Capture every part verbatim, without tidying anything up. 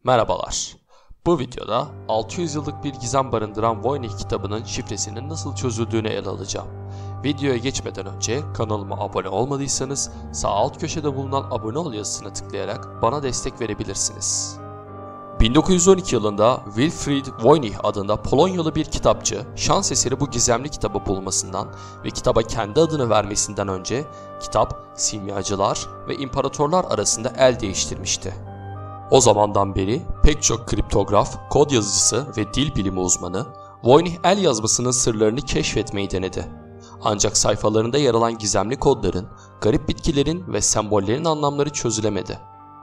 Merhabalar. Bu videoda altı yüz yıllık bir gizem barındıran Voynich kitabının şifresinin nasıl çözüldüğünü ele alacağım. Videoya geçmeden önce kanalıma abone olmadıysanız sağ alt köşede bulunan abone ol yazısına tıklayarak bana destek verebilirsiniz. bin dokuz yüz on iki yılında Wilfried Voynich adında Polonyalı bir kitapçı, şans eseri bu gizemli kitabı bulmasından ve kitaba kendi adını vermesinden önce kitap simyacılar ve imparatorlar arasında el değiştirmişti. O zamandan beri pek çok kriptograf, kod yazıcısı ve dil bilimi uzmanı Voynich el yazmasının sırlarını keşfetmeyi denedi. Ancak sayfalarında yer alan gizemli kodların, garip bitkilerin ve sembollerin anlamları çözülemedi.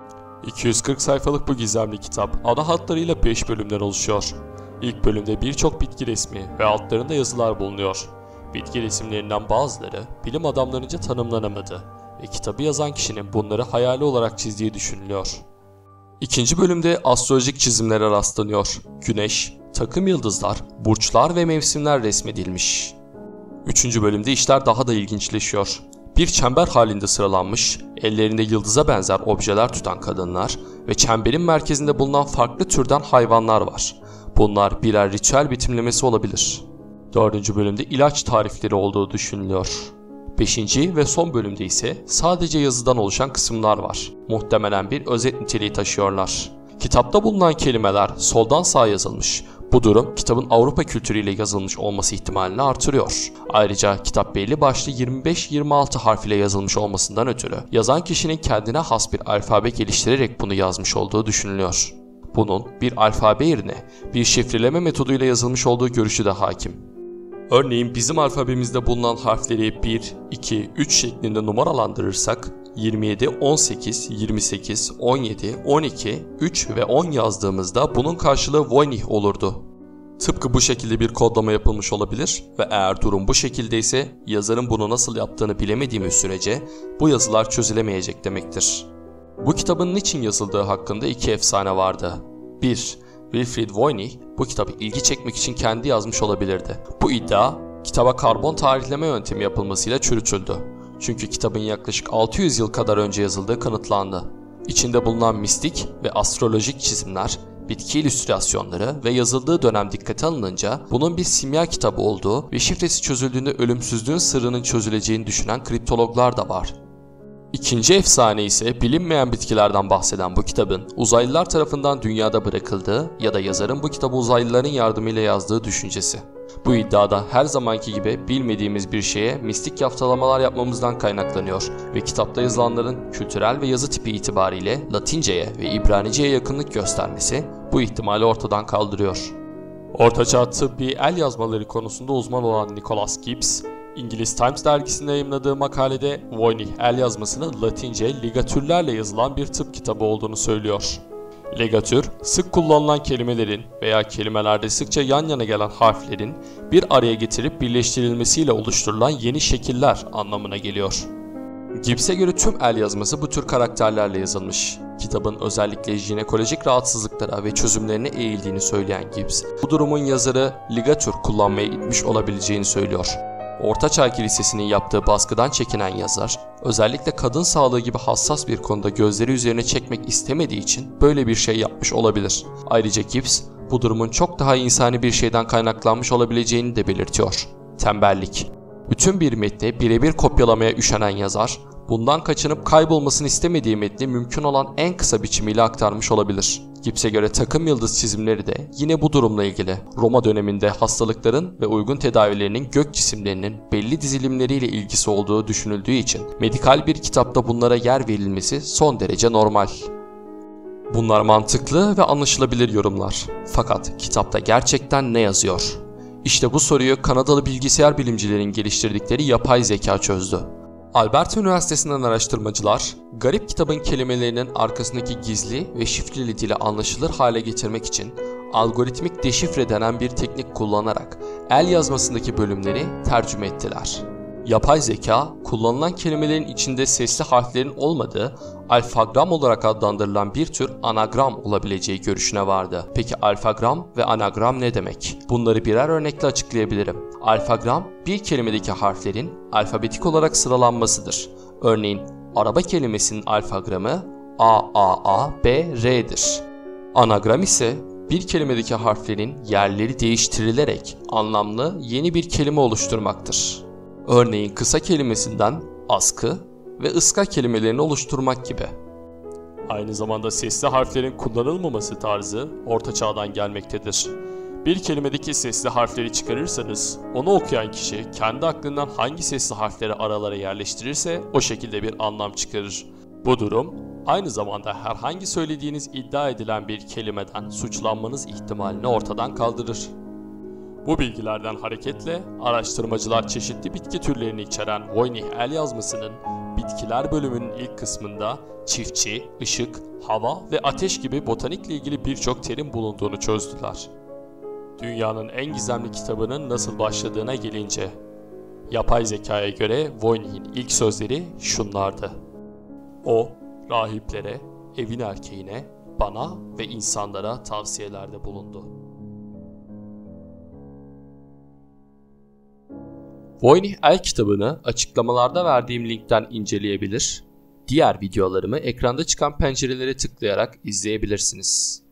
iki yüz kırk sayfalık bu gizemli kitap ana hatlarıyla beş bölümden oluşuyor. İlk bölümde birçok bitki resmi ve altlarında yazılar bulunuyor. Bitki resimlerinden bazıları bilim adamlarınca tanımlanamadı ve kitabı yazan kişinin bunları hayali olarak çizdiği düşünülüyor. İkinci bölümde astrolojik çizimlere rastlanıyor. Güneş, takım yıldızlar, burçlar ve mevsimler resmedilmiş. Üçüncü bölümde işler daha da ilginçleşiyor. Bir çember halinde sıralanmış, ellerinde yıldıza benzer objeler tutan kadınlar ve çemberin merkezinde bulunan farklı türden hayvanlar var. Bunlar birer ritüel betimlemesi olabilir. Dördüncü bölümde ilaç tarifleri olduğu düşünülüyor. Beşinci ve son bölümde ise sadece yazıdan oluşan kısımlar var. Muhtemelen bir özet niteliği taşıyorlar. Kitapta bulunan kelimeler soldan sağa yazılmış. Bu durum kitabın Avrupa kültürüyle yazılmış olması ihtimalini artırıyor. Ayrıca kitap belli başlı yirmi beş yirmi altı harf ile yazılmış olmasından ötürü yazan kişinin kendine has bir alfabe geliştirerek bunu yazmış olduğu düşünülüyor. Bunun bir alfabe yerine bir şifreleme metoduyla yazılmış olduğu görüşü de hakim. Örneğin bizim alfabemizde bulunan harfleri bir, iki, üç şeklinde numaralandırırsak yirmi yedi, on sekiz, yirmi sekiz, on yedi, on iki, üç ve on yazdığımızda bunun karşılığı Voynich olurdu. Tıpkı bu şekilde bir kodlama yapılmış olabilir ve eğer durum bu şekilde ise yazarın bunu nasıl yaptığını bilemediğimiz sürece bu yazılar çözülemeyecek demektir. Bu kitabın niçin yazıldığı hakkında iki efsane vardı. bir. Wilfried Voynich bu kitabı ilgi çekmek için kendi yazmış olabilirdi. Bu iddia kitaba karbon tarihleme yöntemi yapılmasıyla çürütüldü. Çünkü kitabın yaklaşık altı yüz yıl kadar önce yazıldığı kanıtlandı. İçinde bulunan mistik ve astrolojik çizimler, bitki illüstrasyonları ve yazıldığı dönem dikkate alınınca bunun bir simya kitabı olduğu ve şifresi çözüldüğünde ölümsüzlüğün sırrının çözüleceğini düşünen kriptologlar da var. İkinci efsane ise bilinmeyen bitkilerden bahseden bu kitabın uzaylılar tarafından dünyada bırakıldığı ya da yazarın bu kitabı uzaylıların yardımıyla yazdığı düşüncesi. Bu iddiada her zamanki gibi bilmediğimiz bir şeye mistik yaftalamalar yapmamızdan kaynaklanıyor ve kitapta yazılanların kültürel ve yazı tipi itibariyle Latince'ye ve İbranice'ye yakınlık göstermesi bu ihtimali ortadan kaldırıyor. Ortaçağ tıbbi el yazmaları konusunda uzman olan Nicholas Gibbs, İngiliz Times dergisinde yayımladığı makalede Voynich el yazmasının Latince ligatürlerle yazılan bir tıp kitabı olduğunu söylüyor. Ligatür, sık kullanılan kelimelerin veya kelimelerde sıkça yan yana gelen harflerin bir araya getirip birleştirilmesiyle oluşturulan yeni şekiller anlamına geliyor. Gibbs'e göre tüm el yazması bu tür karakterlerle yazılmış. Kitabın özellikle jinekolojik rahatsızlıklara ve çözümlerine eğildiğini söyleyen Gibbs, bu durumun yazarı ligatür kullanmaya itmiş olabileceğini söylüyor. Ortaçağ Kilisesi'nin yaptığı baskıdan çekinen yazar, özellikle kadın sağlığı gibi hassas bir konuda gözleri üzerine çekmek istemediği için böyle bir şey yapmış olabilir. Ayrıca Gibbs, bu durumun çok daha insani bir şeyden kaynaklanmış olabileceğini de belirtiyor. Tembellik. Bütün bir metni birebir kopyalamaya üşenen yazar, bundan kaçınıp kaybolmasını istemediği metni mümkün olan en kısa biçimiyle aktarmış olabilir. Gibbs'e göre takım yıldız çizimleri de yine bu durumla ilgili. Roma döneminde hastalıkların ve uygun tedavilerinin gök cisimlerinin belli dizilimleriyle ilgisi olduğu düşünüldüğü için medikal bir kitapta bunlara yer verilmesi son derece normal. Bunlar mantıklı ve anlaşılabilir yorumlar. Fakat kitapta gerçekten ne yazıyor? İşte bu soruyu Kanadalı bilgisayar bilimcilerin geliştirdikleri yapay zeka çözdü. Alberta Üniversitesi'nden araştırmacılar, garip kitabın kelimelerinin arkasındaki gizli ve şifreli dili anlaşılır hale getirmek için algoritmik deşifre denen bir teknik kullanarak el yazmasındaki bölümleri tercüme ettiler. Yapay zeka, kullanılan kelimelerin içinde sesli harflerin olmadığı alfagram olarak adlandırılan bir tür anagram olabileceği görüşüne vardı. Peki alfagram ve anagram ne demek? Bunları birer örnekle açıklayabilirim. Alfagram, bir kelimedeki harflerin alfabetik olarak sıralanmasıdır. Örneğin araba kelimesinin alfagramı A A A B R'dir. Anagram ise bir kelimedeki harflerin yerleri değiştirilerek anlamlı yeni bir kelime oluşturmaktır. Örneğin kısa kelimesinden askı ve ıska kelimelerini oluşturmak gibi. Aynı zamanda sesli harflerin kullanılmaması tarzı Orta Çağ'dan gelmektedir. Bir kelimedeki sesli harfleri çıkarırsanız, onu okuyan kişi kendi aklından hangi sesli harfleri aralara yerleştirirse o şekilde bir anlam çıkarır. Bu durum, aynı zamanda herhangi söylediğiniz iddia edilen bir kelimeden suçlanmanız ihtimalini ortadan kaldırır. Bu bilgilerden hareketle araştırmacılar çeşitli bitki türlerini içeren Voynich el yazmasının bitkiler bölümünün ilk kısmında çiftçi, ışık, hava ve ateş gibi botanikle ilgili birçok terim bulunduğunu çözdüler. Dünyanın en gizemli kitabının nasıl başladığına gelince, yapay zekaya göre Voynich'in ilk sözleri şunlardı. O, rahiplere, evin erkeğine, bana ve insanlara tavsiyelerde bulundu. Voynich el kitabını açıklamalarda verdiğim linkten inceleyebilir, diğer videolarımı ekranda çıkan pencerelere tıklayarak izleyebilirsiniz.